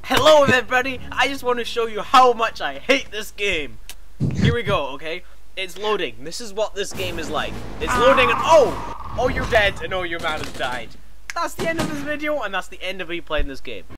Hello everybody, I just want to show you how much I hate this game. Here we go, okay? It's loading. This is what this game is like. It's loading and oh, you're dead and oh, your man has died. That's the end of this video and that's the end of me playing this game.